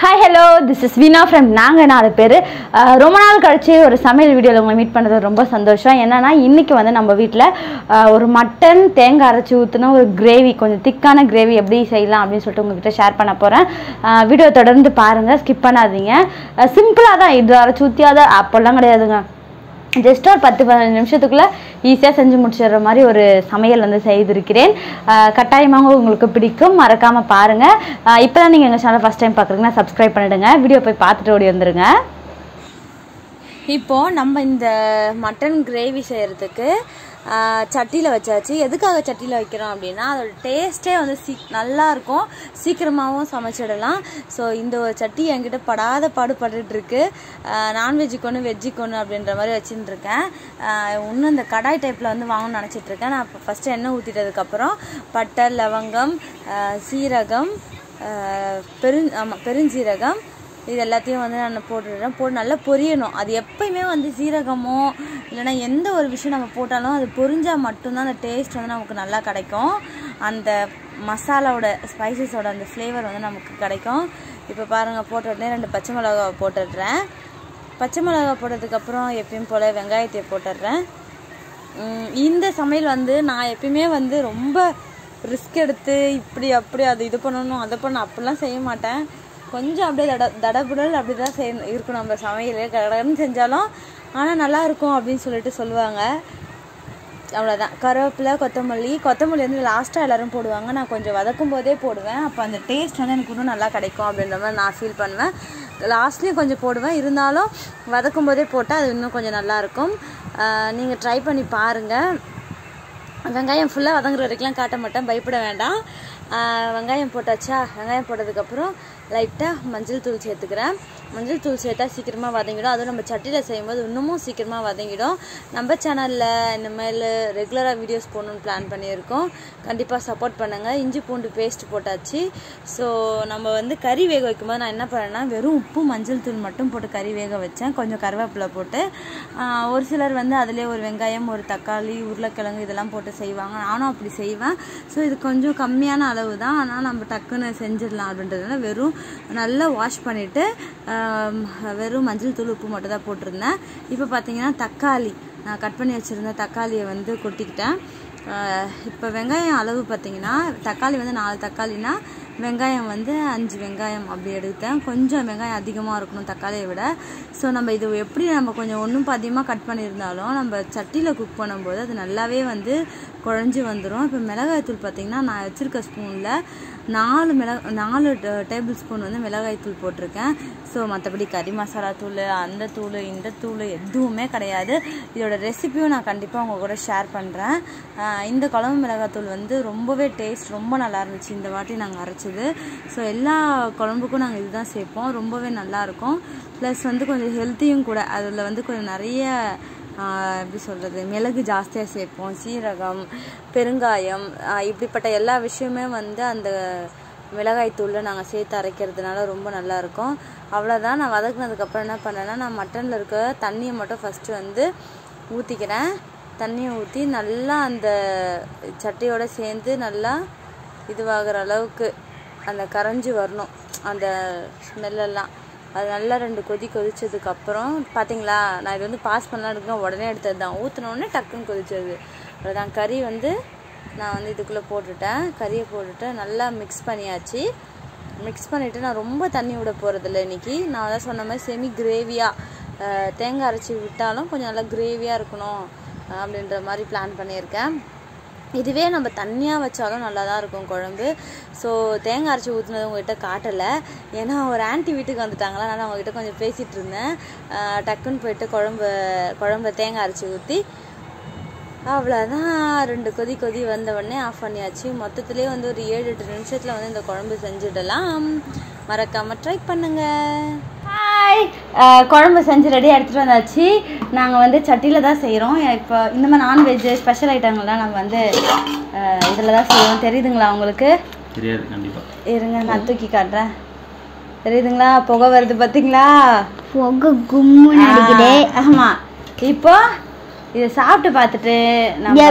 Hi, hello, this is Veena from Naanga நாலு பேர் ரொம்ப நாள் கழிச்சு ஒரு சமையல் வீடியோவில் உங்களை மீட் பண்ணுறது ரொம்ப சந்தோஷம். என்னன்னா இன்னைக்கு வந்து நம்ம வீட்டில் ஒரு மட்டன் தேங்காய் அரைச்சி ஊற்றின ஒரு கிரேவி, கொஞ்சம் திக்கான கிரேவி எப்படி செய்யலாம் அப்படின்னு சொல்லிட்டு உங்ககிட்ட ஷேர் பண்ண போகிறேன். வீடியோ தொடர்ந்து பாருங்கள், ஸ்கிப் பண்ணாதீங்க. சிம்பிளாக தான் இது அரைச்சி ஊற்றியாத அப்போல்லாம் கிடையாதுங்க. ஜஸ்ட் ஒரு 10-15 நிமிஷத்துக்குள்ளே ஈஸியாக செஞ்சு முடிச்சிடுற மாதிரி ஒரு சமையல் வந்து செய்திருக்கிறேன். கட்டாயமாக உங்களுக்கு பிடிக்கும், மறக்காமல் பாருங்கள். இப்போ தான் நீங்கள் எங்கள் சேனல் ஃபஸ்ட் டைம் பார்க்குறீங்கன்னா சப்ஸ்கிரைப் பண்ணிவிடுங்க. வீடியோ போய் பார்த்துட்டு ஓடி வந்துடுங்க. இப்போது நம்ம இந்த மட்டன் கிரேவி செய்கிறதுக்கு சட்டியில் வச்சாச்சு. எதுக்காக சட்டியில் வைக்கிறோம் அப்படின்னா அதோட டேஸ்ட்டே வந்து நல்லாயிருக்கும், சீக்கிரமாகவும் சமைச்சிடலாம். ஸோ இந்த ஒரு சட்டி என்கிட்ட படாத பாடுபட்டுருக்கு. நான்வெஜ்ஜுக்கு ஒன்று வெஜ்ஜுக்கு ஒன்று அப்படின்ற மாதிரி வச்சுட்டுருக்கேன். இன்னும் இந்த கடாய் டைப்பில் வந்து வாங்கணும்னு நினச்சிட்ருக்கேன். நான் ஃபஸ்ட்டு எண்ணெய் ஊற்றிட்டதுக்கப்புறம் பட்டை, லவங்கம், சீரகம், பெருஞ்சீரகம் இது எல்லாத்தையும் வந்து நான் போட்டுடுறேன். போட்டு நல்லா பொரியணும். அது எப்பயுமே வந்து சீரகமோ இல்லைனா எந்த ஒரு விஷயம் நம்ம போட்டாலும் அது பொரிஞ்சால் மட்டும்தான் அந்த டேஸ்ட் வந்து நமக்கு நல்லா கிடைக்கும். அந்த மசாலாவோட ஸ்பைசஸோட அந்த ஃப்ளேவர் வந்து நமக்கு கிடைக்கும். இப்போ பாருங்கள், போட்டுட்டேன். 2 பச்சை மிளகா போட்டுடுறேன். பச்சை மிளகா போட்டதுக்கப்புறம் எப்பயும் போல் வெங்காயத்தை போட்டுடுறேன். இந்த சமையல் வந்து நான் எப்பயுமே வந்து ரொம்ப ரிஸ்க் எடுத்து இப்படி அப்படி அது இது பண்ணணும் அதை பண்ணணும் அப்படிலாம் செய்ய மாட்டேன். கொஞ்சம் அப்படியே தடபுடல் அப்படி தான் இருக்கும் நம்ம சமையல். கடன்னு செஞ்சாலும் ஆனால் நல்லாயிருக்கும் அப்படின்னு சொல்லிட்டு சொல்லுவாங்க. அவ்வளோதான். கருவேப்பிலை, கொத்தமல்லி வந்து லாஸ்ட்டாக எல்லோரும் போடுவாங்க. நான் கொஞ்சம் வதக்கும் போதே போடுவேன். அப்போ அந்த டேஸ்ட் வந்து எனக்கு இன்னும் நல்லா கிடைக்கும் அப்படின்ற மாதிரி நான் ஃபீல் பண்ணுவேன். லாஸ்ட்லேயும் கொஞ்சம் போடுவேன், இருந்தாலும் வதக்கும் போதே போட்டால் அது இன்னும் கொஞ்சம் நல்லாயிருக்கும். நீங்கள் ட்ரை பண்ணி பாருங்கள். வெங்காயம் ஃபுல்லாக வதங்குற வரைக்கும்லாம் காட்ட மாட்டேன், பயப்பட வேண்டாம். வெங்காயம் போட்டாச்சா? வெங்காயம் போட்டதுக்கப்புறம் லைட்டாக மஞ்சள் தூள் சேர்த்துக்கிறேன். மஞ்சள் தூள் சேர்த்தா சீக்கிரமாக வதங்கிடும். அதுவும் நம்ம சட்டியில் செய்யும்போது இன்னமும் சீக்கிரமாக வதங்கிடும். நம்ம சேனலில் இனிமேல் ரெகுலராக வீடியோஸ் போடணுன்னு பிளான் பண்ணியிருக்கோம். கண்டிப்பாக சப்போர்ட் பண்ணுங்கள். இஞ்சி பூண்டு பேஸ்ட் போட்டாச்சு. ஸோ நம்ம வந்து கறி வேக வைக்கும்போது நான் என்ன பண்ணேன்னா வெறும் உப்பு மஞ்சள் தூள் மட்டும் போட்டு கறி வேக வச்சேன். கொஞ்சம் கருவேப்பிலை போட்டு. ஒரு சிலர் வந்து அதிலே ஒரு வெங்காயம், ஒரு தக்காளி, உருளைக்கிழங்கு இதெல்லாம் போட்டு செய்வாங்க. நானும் அப்படி செய்வேன். ஸோ இது கொஞ்சம் கம்மியான அளவு தான், ஆனால் நம்ம டக்குன்னு செஞ்சிடலாம் அப்படின்றதுனால வெறும் நல்லா வாஷ் பண்ணிவிட்டு வெறும் மஞ்சள் தூள் உப்பு மட்டும் தான் போட்டிருந்தேன். இப்போ பார்த்தீங்கன்னா தக்காளி நான் கட் பண்ணி வச்சுருந்தேன். தக்காளியை வந்து கொட்டிக்கிட்டேன். இப்போ வெங்காயம் அளவு பார்த்தீங்கன்னா தக்காளி வந்து 4 தக்காளினா வெங்காயம் வந்து 5 வெங்காயம் அப்படி எடுத்தேன். கொஞ்சம் வெங்காயம் அதிகமாக இருக்கணும் தக்காளியை விட. ஸோ நம்ம இது எப்படி நம்ம கொஞ்சம் ஒன்றும் அதிகமாக கட் பண்ணியிருந்தாலும் நம்ம சட்டியில் குக் பண்ணும்போது அது நல்லாவே வந்து குழஞ்சி வந்துடும். இப்போ மிளகாய்த்தூள் பார்த்திங்கன்னா நான் வச்சுருக்க ஸ்பூனில் 4 டேபிள் ஸ்பூன் வந்து மிளகாய்த்தூள் போட்டிருக்கேன். ஸோ மற்றபடி கறி மசாலா தூள், அந்த தூள், இந்த தூள் எதுவுமே கிடையாது. இதோட ரெசிபியும் நான் கண்டிப்பாக உங்கள் கூட ஷேர் பண்ணுறேன். இந்த குழம்பு மிளகாய்த்தூள் வந்து ரொம்பவே டேஸ்ட் ரொம்ப நல்லா இருந்துச்சு இந்த வாட்டி நாங்கள் அரைச்சது. ஸோ எல்லா குழம்புக்கும் நாங்கள் இதுதான் சேர்ப்போம். ரொம்பவே நல்லாயிருக்கும். ப்ளஸ் வந்து கொஞ்சம் ஹெல்த்தியும் கூட. அதில் வந்து கொஞ்சம் நிறைய எப்படி சொல்கிறது, மிளகு ஜாஸ்தியாக சேர்ப்போம், சீரகம், பெருங்காயம், இப்படிப்பட்ட எல்லா விஷயமே வந்து அந்த மிளகாய்த்தூளில் நாங்கள் சேர்த்து அரைக்கிறதுனால ரொம்ப நல்லாயிருக்கும். அவ்வளோதான். நான் வதக்குனதுக்கப்புறம் என்ன பண்ணேன்னா நான் மட்டனில் இருக்க தண்ணியை மட்டும் ஃபஸ்ட்டு வந்து ஊற்றிக்கிறேன். தண்ணியை ஊற்றி நல்லா அந்த சட்டியோடு சேர்ந்து நல்லா இதுவாகிற அளவுக்கு அந்த கரைஞ்சி வரணும் அந்த ஸ்மெல்லெல்லாம். அது நல்லா 2 கொதி கொதிச்சதுக்கப்புறம் பார்த்தீங்களா, நான் இது வந்து பாஸ் பண்ணலாம் இருக்கேன், உடனே எடுத்தது தான். ஊற்றினோடனே டக்குன்னு கொதிச்சது. அவ்வளோதான். கறி வந்து நான் வந்து இதுக்குள்ளே போட்டுட்டேன். கறியை போட்டுட்டு நல்லா மிக்ஸ் பண்ணியாச்சு. மிக்ஸ் பண்ணிவிட்டு நான் ரொம்ப தண்ணி விட போகிறதில்ல இன்றைக்கி. நான் அதான் சொன்ன மாதிரி செமி கிரேவியாக தேங்காய் அரைச்சி விட்டாலும் கொஞ்சம் நல்லா கிரேவியாக இருக்கணும் அப்படின்ற மாதிரி பிளான் பண்ணியிருக்கேன். இதுவே நம்ம தண்ணியாக வச்சாலும் நல்லா தான் இருக்கும் குழம்பு. ஸோ தேங்காய் அரைச்சி ஊற்றுனது உங்கள்கிட்ட காட்டலை, ஏன்னா ஒரு ஆன்ட்டி வீட்டுக்கு வந்துட்டாங்களா, நான் அவங்ககிட்ட கொஞ்சம் பேசிகிட்டு இருந்தேன். டக்குன்னு போயிட்டு குழம்புல தேங்காய் அரைச்சி ஊற்றி அவ்வளோதான். 2 கொதி வந்த உடனே ஆஃப் பண்ணியாச்சு. மொத்தத்துலேயே வந்து ஒரு 7-8 நிமிஷத்தில் வந்து இந்த குழம்பு செஞ்சுடலாம். மறக்காமல் ட்ரை பண்ணுங்கள். ஹாய், குழம்பு செஞ்சு ரெடியாக எடுத்துகிட்டு வந்தாச்சு. நாங்கள் வந்து சட்டியில் தான் செய்கிறோம். இப்போ இந்த மாதிரி நான்வெஜ்ஜு ஸ்பெஷல் ஐட்டங்கள்லாம் நம்ம வந்து இதில் தான் செய்வோம். தெரியுதுங்களா உங்களுக்கு? தெரியாது. கண்டிப்பாக இருங்க, நான் தூக்கி காட்டுறேன். தெரியுதுங்களா? புகை வருது பார்த்தீங்களா? புகை கும்முன்னு அடிக்குது. ஆமாம். இப்போ இதை சாப்பிட்டு பார்த்துட்டு நம்ம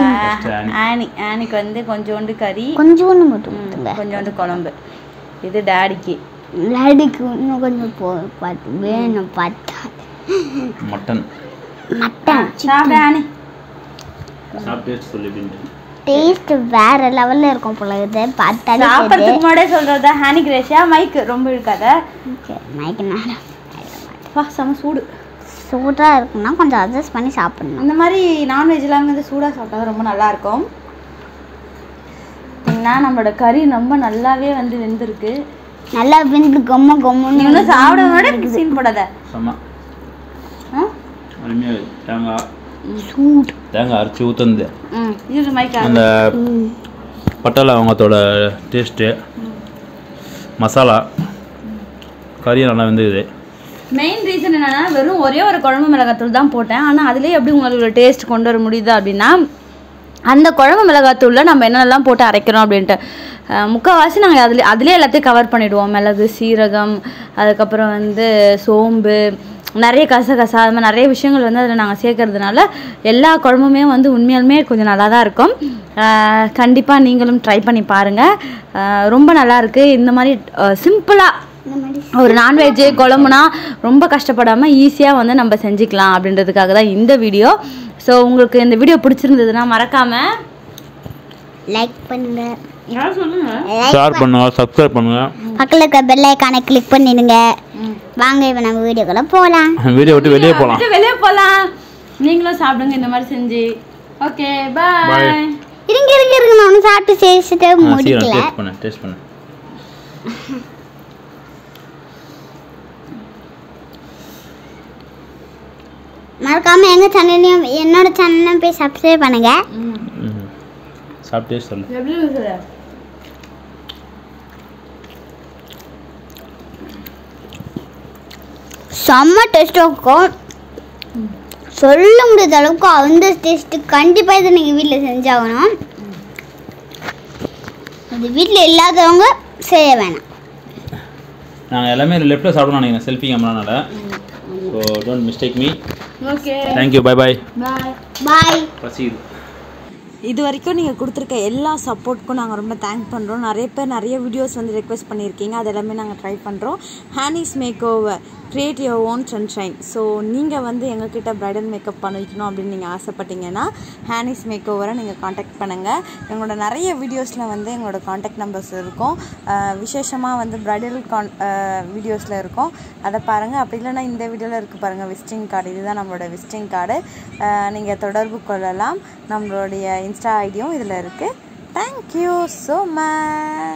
ஆனிக்கு வந்து கொஞ்சோண்டு கறி, கொஞ்சோண்டு மட்டும், கொஞ்சோண்டு குழம்பு. இது டாடிக்கு. டாடிக்கு இன்னும் கொஞ்சம் பார்த்து வேணும் பார்த்தா மட்டன் சாப்பிடானே சாப்பிட்டு சொல்லி டேஸ்ட் வேற லெவல்ல இருக்கும் போல இது பார்த்தாலே சாப்பிட்றதுக்கு முன்னாடியே சொல்றதா ஹானி கிரேஷியா மைக் ரொம்ப இருக்காத மைக்கு நேரம் வா செம சூடு சூடாக இருக்குன்னா கொஞ்சம் அட்ஜஸ்ட் பண்ணி சாப்பிடணும். இந்த மாதிரி நான்வெஜ்லாம் வந்து சூடாக சாப்பிட்டா ரொம்ப நல்லாயிருக்கும். ஏன்னா நம்மளோட கறி ரொம்ப நல்லாவே வந்து வெந்திருக்கு. நல்லா வெந்து கம்ம கம்முன்னு இன்னும் சாப்பிட முன்னாடி சீன் போடாத. செம்ம அருமையாக தேங்காய் சூடு தேங்காய் அரைச்சி ஊற்றுந்து இது மைக்கா அந்த பட்டை லவங்கத்தோட டேஸ்ட்டு மசாலா கறி நல்லா வெந்துக்குது. மெயின் ரீசன் என்னென்னா வெறும் ஒரே ஒரு குழம்பு மிளகாத்தூள் தான் போட்டேன். ஆனால் அதுலேயே எப்படி உங்களுக்கு டேஸ்ட் கொண்டு வர முடியுது அப்படின்னா அந்த குழம்பு மிளகாத்தூளில் நம்ம என்னென்னலாம் போட்டு அரைக்கிறோம் அப்படின்ட்டு முக்கால்வாசி நாங்கள் அதிலே எல்லாத்தையும் கவர் பண்ணிவிடுவோம். மிளகு, சீரகம், அதுக்கப்புறம் வந்து சோம்பு, நிறைய கசகசா, அது மாதிரி நிறைய விஷயங்கள் வந்து அதில் நாங்கள் சேர்க்கறதுனால எல்லா குழம்புமே வந்து உண்மையாலுமே கொஞ்சம் நல்லா தான் இருக்கும். கண்டிப்பாக நீங்களும் ட்ரை பண்ணி பாருங்கள். ரொம்ப நல்லாயிருக்கு. இந்த மாதிரி சிம்பிளாக ஒரு நான்வெஜ்ஜு குழம்புனா ரொம்ப கஷ்டப்படாமல் ஈஸியாக வந்து நம்ம செஞ்சுக்கலாம் அப்படின்றதுக்காக தான் இந்த வீடியோ. ஸோ உங்களுக்கு இந்த வீடியோ பிடிச்சிருந்ததுன்னா மறக்காமல் லைக் பண்ணுங்க, ஷேர் பண்ணுங்க, சப்ஸ்கிரைப் பண்ணுங்க, பக்கத்தில் இருக்க பெல் ஐகானை கிளிக் பண்ணிடுங்க. வாங்க இப்போ நம்ம வீடியோக்குள்ள போகலாம். வீடியோ விட்டு வெளியே போகலாம். நீங்களும் சாப்பிடுங்க இந்த மாதிரி செஞ்சு. Okay bye. இருங்க நான் ஒன்று சாப்பிட்டு சேர்த்துட்டு முடிக்கல. டேஸ்ட் பண்ணு. மறக்காம எங்க சேனலையும் என்னோட சேனலையும் போய் சப்ஸ்கிரைப் பண்ணுங்க. சாப்பிட்டே சொல்லு. எப்படி இருக்குது? செம்ம டேஸ்ட்டாக இருக்கும். சொல்ல முடியாத அளவுக்கு அந்த டேஸ்ட்டு. கண்டிப்பாக இதை நீங்கள் வீட்டில் செஞ்சாகணும். அது வீட்டில் இல்லாதவங்க செய்ய வேணாம். நாங்கள் எல்லாமே லெஃப்ட்டில் சாப்பிடணும் நினைக்கிறேன் செல்ஃபி கேமரானால. So don't mistake me. Okay thank you. Bye bye. Bye. பசிது. இது வரைக்கும் நீங்கள் கொடுத்துருக்க எல்லா சப்போர்ட்டுக்கும் நாங்கள் ரொம்ப தேங்க் பண்ணுறோம். நிறைய பேர் நிறைய வீடியோஸ் வந்து ரெக்வெஸ்ட் பண்ணியிருக்கீங்க. அது எல்லாமே நாங்கள் ட்ரை பண்ணுறோம். Honey's make over, create your own sunshine. So நீங்கள் வந்து எங்ககிட்ட ப்ரைடல் மேக்கப் பண்ணிக்கணும் அப்படின்னு நீங்கள் ஆசைப்பட்டீங்கன்னா ஹானிஸ் மேக் ஓவரை நீங்கள் காண்டாக்ட் பண்ணுங்கள். எங்களோட நிறைய வீடியோஸில் வந்து எங்களோட காண்டாக்ட் நம்பர்ஸ் இருக்கும். விசேஷமாக வந்து ப்ரைடல் வீடியோஸில் இருக்கும். அதை பாருங்கள். அப்படி இல்லைன்னா இந்த வீடியோவில் இருக்குது பாருங்கள், விசிட்டிங் கார்டு. இதுதான் நம்மளோட விசிட்டிங் கார்டு. நீங்கள் தொடர்பு கொள்ளலாம். நம்மளுடைய இன்ஸ்டா ஐடியும் இதில் இருக்குது. Thank you so much.